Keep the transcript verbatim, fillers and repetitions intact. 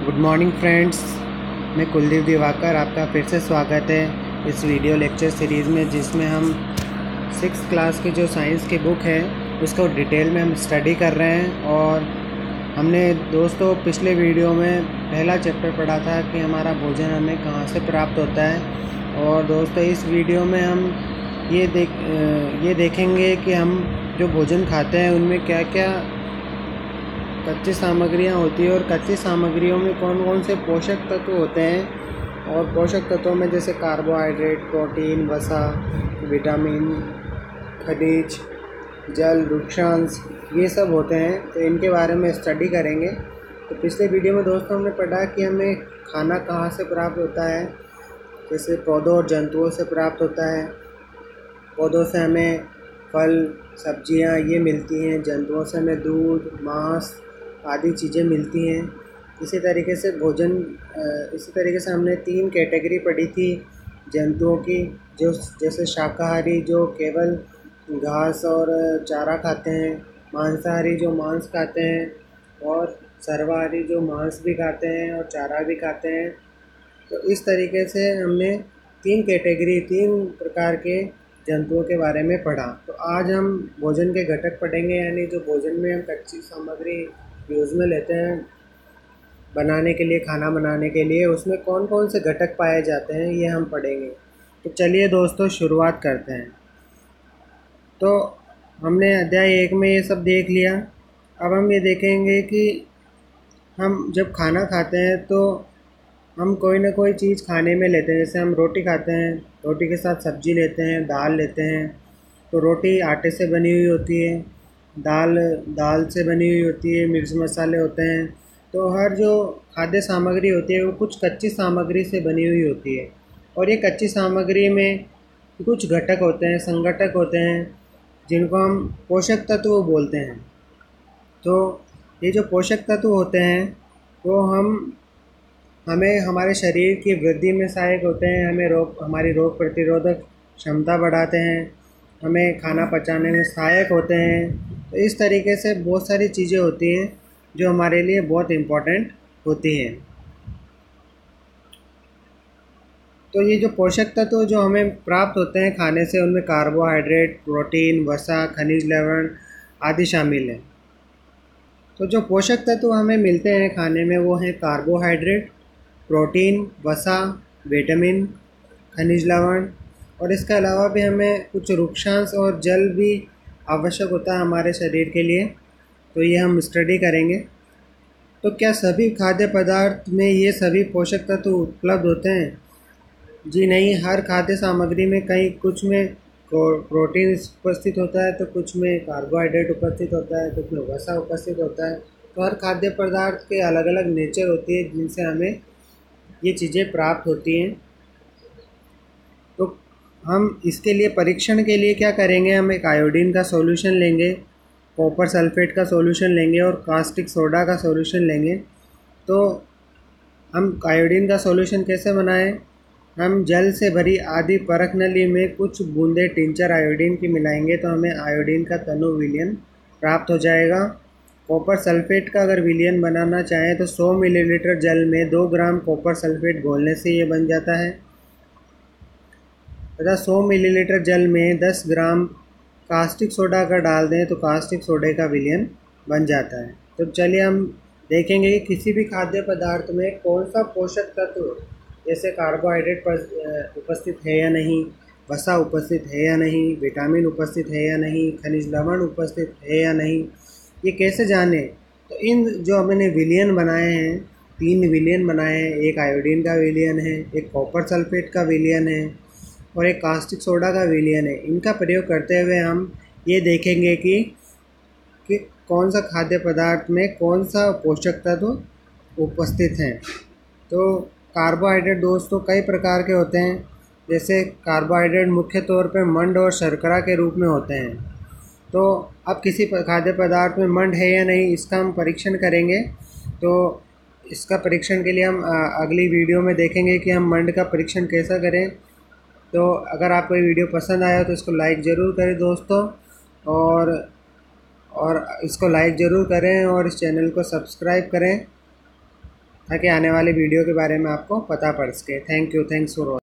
Good morning friends, मैं कुलदीप दिवाकर आपका फिर से स्वागत है इस वीडियो लेक्चर सीरीज़ में, जिसमें हम सिक्स क्लास की जो साइंस की बुक है उसको डिटेल में हम स्टडी कर रहे हैं। और हमने दोस्तों पिछले वीडियो में पहला चैप्टर पढ़ा था कि हमारा भोजन हमें कहाँ से प्राप्त होता है। और दोस्तों इस वीडियो में हम ये देख ये देखेंगे कि हम जो भोजन खाते हैं उनमें क्या क्या कच्ची सामग्रियाँ होती है और कच्ची सामग्रियों में कौन कौन से पोषक तत्व होते हैं। और पोषक तत्वों में जैसे कार्बोहाइड्रेट, प्रोटीन, वसा, विटामिन, खनिज, जल, वृक्षांश, ये सब होते हैं, तो इनके बारे में स्टडी करेंगे। तो पिछले वीडियो में दोस्तों हमने पढ़ा कि हमें खाना कहाँ से प्राप्त होता है। जैसे पौधों और जंतुओं से प्राप्त होता है। पौधों से हमें फल, सब्जियां ये मिलती हैं। जंतुओं से हमें दूध, मांस आदि चीज़ें मिलती हैं। इसी तरीके से भोजन इसी तरीके से हमने तीन कैटेगरी पढ़ी थी जंतुओं की, जो जैसे शाकाहारी जो केवल घास और चारा खाते हैं, मांसाहारी जो मांस खाते हैं, और सर्वाहारी जो मांस भी खाते हैं और चारा भी खाते हैं। तो इस तरीके से हमने तीन कैटेगरी तीन प्रकार के जंतुओं के बारे में पढ़ा। तो आज हम भोजन के घटक पढ़ेंगे, यानी जो भोजन में हम कच्ची सामग्री यूज़ में लेते हैं बनाने के लिए, खाना बनाने के लिए, उसमें कौन कौन से घटक पाए जाते हैं ये हम पढ़ेंगे। तो चलिए दोस्तों शुरुआत करते हैं। तो हमने अध्याय एक में ये सब देख लिया। अब हम ये देखेंगे कि हम जब खाना खाते हैं तो हम कोई ना कोई चीज़ खाने में लेते हैं। जैसे हम रोटी खाते हैं, रोटी के साथ सब्जी लेते हैं, दाल लेते हैं। तो रोटी आटे से बनी हुई होती है, दाल दाल से बनी हुई होती है, मिर्च मसाले होते हैं। तो हर जो खाद्य सामग्री होती है वो कुछ कच्ची सामग्री से बनी हुई होती है। और ये कच्ची सामग्री में कुछ घटक होते हैं, संघटक होते हैं, जिनको हम पोषक तत्व बोलते हैं। तो ये जो पोषक तत्व होते हैं वो हम हमें हमारे शरीर की वृद्धि में सहायक होते हैं। हमें रोग हमारी रोग प्रतिरोधक क्षमता बढ़ाते हैं, हमें खाना पचाने में सहायक होते हैं। तो इस तरीके से बहुत सारी चीज़ें होती हैं जो हमारे लिए बहुत इम्पोर्टेंट होती हैं। तो ये जो पोषक तत्व जो हमें प्राप्त होते हैं खाने से, उनमें कार्बोहाइड्रेट, प्रोटीन, वसा, खनिज लवण आदि शामिल हैं। तो जो पोषक तत्व हमें मिलते हैं खाने में वो हैं कार्बोहाइड्रेट, प्रोटीन, वसा, विटामिन, खनिज लवण, और इसके अलावा भी हमें कुछ वृक्षांश और जल भी आवश्यक होता है हमारे शरीर के लिए। तो ये हम स्टडी करेंगे। तो क्या सभी खाद्य पदार्थ में ये सभी पोषक तत्व उपलब्ध होते हैं? जी नहीं, हर खाद्य सामग्री में कहीं कुछ में प्रोटीन उपस्थित होता है, तो कुछ में कार्बोहाइड्रेट उपस्थित होता है, कुछ में वसा उपस्थित होता है। तो हर खाद्य पदार्थ के अलग अलग नेचर होती है जिनसे हमें ये चीज़ें प्राप्त होती हैं। तो हम इसके लिए परीक्षण के लिए क्या करेंगे, हम एक आयोडीन का सॉल्यूशन लेंगे, कॉपर सल्फेट का सॉल्यूशन लेंगे और कास्टिक सोडा का सॉल्यूशन लेंगे। तो हम आयोडीन का सॉल्यूशन कैसे बनाएं? हम जल से भरी आधी परख नली में कुछ बूंदे टिंचर आयोडीन की मिलाएंगे, तो हमें आयोडीन का तनु विलयन प्राप्त हो जाएगा। कॉपर सल्फेट का अगर विलयन बनाना चाहें तो सौ मिलीलीटर जल में दो ग्राम कॉपर सल्फेट घोलने से ये बन जाता है, तथा सौ मिलीलीटर जल में दस ग्राम कास्टिक सोडा अगर डाल दें तो कास्टिक सोडे का विलयन बन जाता है। तो चलिए हम देखेंगे कि किसी भी खाद्य पदार्थ में कौन सा पोषक तत्व, जैसे कार्बोहाइड्रेट उपस्थित है या नहीं, वसा उपस्थित है या नहीं, विटामिन उपस्थित है या नहीं, खनिज लवण उपस्थित है या नहीं, ये कैसे जाने। तो इन जो हमने विलयन बनाए हैं, तीन विलयन बनाए हैं, एक आयोडीन का विलयन है, एक कॉपर सल्फेट का विलयन है और एक कास्टिक सोडा का विलयन है। इनका प्रयोग करते हुए हम ये देखेंगे कि कि कौन सा खाद्य पदार्थ में कौन सा पोषक तत्व उपस्थित हैं। तो कार्बोहाइड्रेट दोस्तों कई प्रकार के होते हैं। जैसे कार्बोहाइड्रेट मुख्य तौर पर मंड और शर्करा के रूप में होते हैं। तो अब किसी खाद्य पदार्थ में मंड है या नहीं, इसका हम परीक्षण करेंगे। तो इसका परीक्षण के लिए हम अगली वीडियो में देखेंगे कि हम मंड का परीक्षण कैसा करें। तो अगर आपको ये वीडियो पसंद आया तो इसको लाइक ज़रूर करें दोस्तों, और और इसको लाइक ज़रूर करें और इस चैनल को सब्सक्राइब करें। ताकि आने वाली वीडियो के बारे में आपको पता पड़ सके। Thank you, thanks for watching.